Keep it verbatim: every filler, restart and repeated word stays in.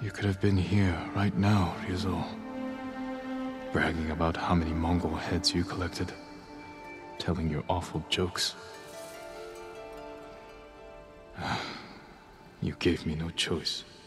You could have been here right now, Ryuzo. Bragging about how many Mongol heads you collected. Telling your awful jokes. You gave me no choice.